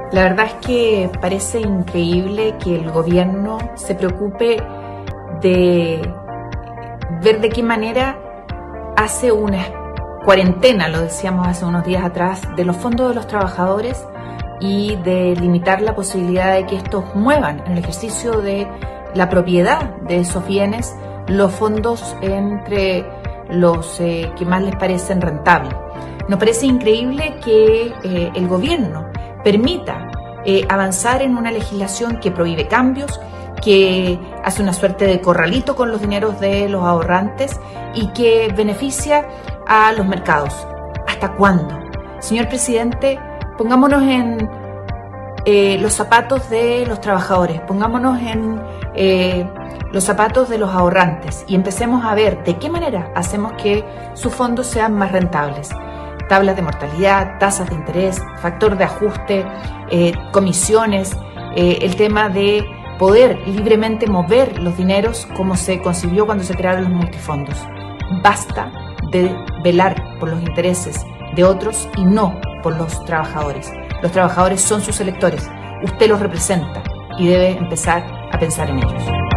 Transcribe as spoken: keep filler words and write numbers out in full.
La verdad es que parece increíble que el gobierno se preocupe de ver de qué manera hace una cuarentena, lo decíamos hace unos días atrás, de los fondos de los trabajadores y de limitar la posibilidad de que estos muevan en el ejercicio de la propiedad de esos bienes los fondos entre los eh, que más les parecen rentables. Nos parece increíble que eh, el gobierno permita eh, avanzar en una legislación que prohíbe cambios, que hace una suerte de corralito con los dineros de los ahorrantes y que beneficia a los mercados. ¿Hasta cuándo? Señor presidente, pongámonos en eh, los zapatos de los trabajadores, pongámonos en eh, los zapatos de los ahorrantes y empecemos a ver de qué manera hacemos que sus fondos sean más rentables. Tablas de mortalidad, tasas de interés, factor de ajuste, eh, comisiones, eh, el tema de poder libremente mover los dineros como se concibió cuando se crearon los multifondos. Basta de velar por los intereses de otros y no por los trabajadores. Los trabajadores son sus electores, usted los representa y debe empezar a pensar en ellos.